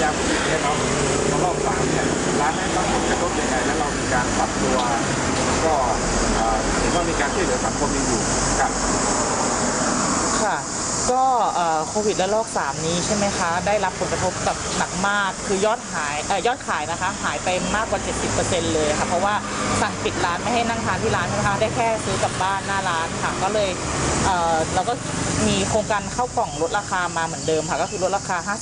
ยาโควิดเนี่ยเนาะรอบ3เนี่ยร้านได้รับผลกระทบยังไงแล้วเรามีการปรับตัวก็เห็นว่ามีการช่วยเหลือสังคมอยู่ครับค่ะก็โควิดระลอก3นี้ใช่ไหมคะได้รับผลกระทบกับหนักมากคือยอดขายนะคะหายไปมากกว่า 70% เลยค่ะเพราะว่าสั่งปิดร้านไม่ให้นั่งทานที่ร้านใช่ไหมคะได้แค่ซื้อกลับบ้านหน้าร้านค่ะก็เลยเราก็มีโครงการเข้ากล่องลดราคามาเหมือนเดิมค่ะก็คือลดราคา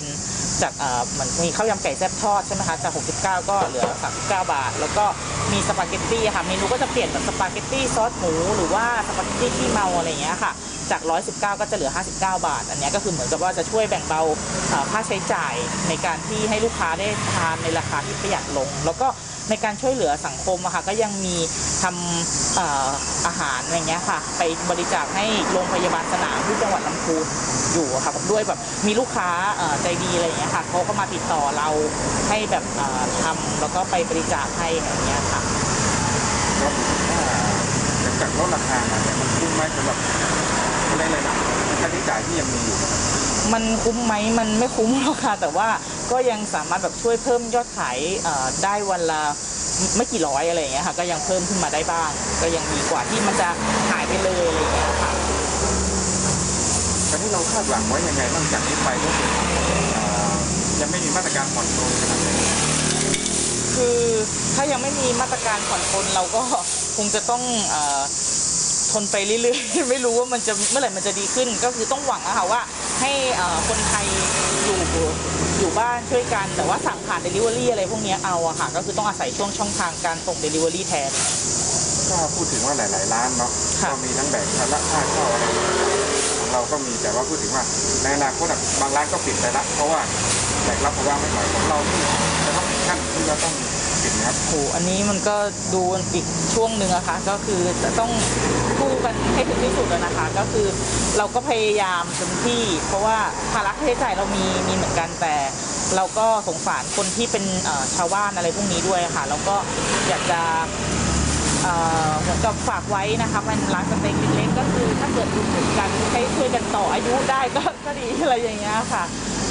50%จากเหมือนมีข้าวยำไก่แซ่บทอดใช่ไหมคะจาก69ก็เหลือ39 บาทแล้วก็มีสปาเกตตี้ค่ะเมนูก็จะเปลี่ยนแบบสปาเกตตี้ซอสหมูหรือว่าสปาเกตตี้ขี้เมาอะไรอย่างเงี้ยค่ะจาก119ก็จะเหลือ59 บาทอันนี้ก็คือเหมือนกับว่าจะช่วยแบ่งเบาค่าใช้จ่ายในการที่ให้ลูกค้าได้ทานในราคาที่ประหยัดลงแล้วก็ในการช่วยเหลือสังคมอะค่ะก็ยังมีทำอาหารอะไรเงี้ยค่ะไปบริจาคให้โรงพยาบาลสนามที่จังหวัดลำพูนอยู่ค่ะด้วยแบบมีลูกค้าใจดีอะไรเงี้ยค่ะเขาก็มาติดต่อเราให้แบบทำแล้วก็ไปบริจาคให้อย่างเงี้ยค่ะก็จากลดราคามาเนี่ยมันคุ้มไหมสำหรับอะไรนะค่าใช้จ่ายที่ยังมีอยู่มันคุ้มไหมมันไม่คุ้มหรอกค่ะแต่ว่าก็ยังสามารถแบบช่วยเพิ่มยอดขายได้วันละไม่กี่ร้อยอะไรอย่างเงี้ยค่ะก็ยังเพิ่มขึ้นมาได้บ้างก็ยังดีกว่าที่มันจะหายไปเลยอะไรอย่างเงี้ยค่ะตอนนี้เราคาดหวังไว้ยังไงบ้างจากนี้ไปก็คือยังไม่มีมาตรการผ่อนปลนขนาดนี้คือถ้ายังไม่มีมาตรการผ่อนปลนเราก็คงจะต้องทนไปเรื่อยๆไม่รู้ว่ามันจะเมื่อไหร่มันจะดีขึ้นก็คือต้องหวังอะค่ะว่าให้คนไทยอยู่บ้านช่วยกันแต่ว่าสั่งผ่าน Delivery อะไรพวกนี้เอาอะค่ะก็คือต้องอาศัยช่องทางการส่ง Delivery แทนก็พูดถึงว่าหลายๆร้านเนาะก็มีทั้งแบ่งภาระค่าเช่าอะไรของเราก็มีแต่ว่าพูดถึงว่าในอนาคตบางร้านก็ปิดไปละเพราะว่าแบกรับภาระไม่ไหวของเราที่จะต้องขั้นที่เราต้องปิดนะครับโอ้อันนี้มันก็ดูอีกช่วงหนึ่งอะค่ะก็คือจะต้องสู้กันให้ถึงที่สุดนะคะก็คือเราก็พยายามเต็มที่เพราะว่าภาระค่าใช้จ่ายเรามีเหมือนกันแต่เราก็สงสารคนที่เป็นชาวบ้านอะไรพวกนี้ด้วยค่ะแล้วก็อยากจะเหมือนกับฝากไว้นะคะมันร้านสเต็กเล็กๆก็คือถ้าเกิดดูเหมือนกันให้ช่วยกันต่ออายุได้ก็ดีอะไรอย่างเงี้ยค่ะ